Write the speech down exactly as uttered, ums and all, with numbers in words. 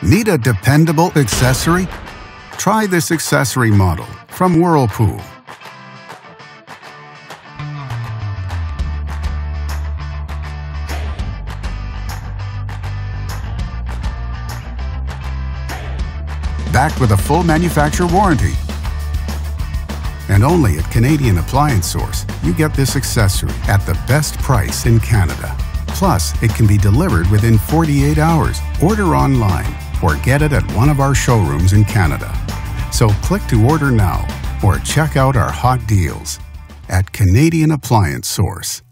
Need a dependable accessory? Try this accessory model from Whirlpool. Backed with a full manufacturer warranty. And only at Canadian Appliance Source, you get this accessory at the best price in Canada. Plus, it can be delivered within forty-eight hours. Order online or get it at one of our showrooms in Canada. So click to order now or check out our hot deals at Canadian Appliance Source.